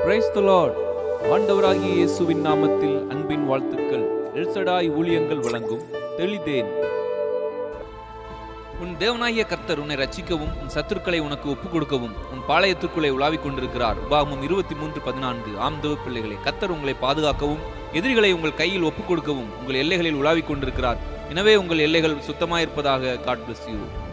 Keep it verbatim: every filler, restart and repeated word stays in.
Praise the Lord. ஆண்டவராகிய இயேசுவின் நாமத்தில் அன்பின் வாழ்த்துக்கள். எல்சடாய் ஊழியங்கள் வழங்கும் தெளிதேன். உன் தேவனாகிய கர்த்தர் உன்னை ரட்சிக்கவும் உன் சத்துருக்களை உனக்கு ஒப்புக் கொடுக்கவும் உன் பாளையத்திற்குள்ளே உலாவிக் கொண்டிருக்கிறார். உபாகமம் இருபத்தி மூன்று பதினான்கு. ஆம் தேவ பிள்ளைகளே, கர்த்தர் உங்களை பாதுகாக்கவும் எதிரிகளை உங்கள் கையில் ஒப்புக் கொடுக்கவும் உங்கள் எல்லைகளில் உலாவிக் கொண்டிருக்கிறார். எனவே உங்கள் எல்லைகள் சுத்தமாயிருப்பதாக. God bless you.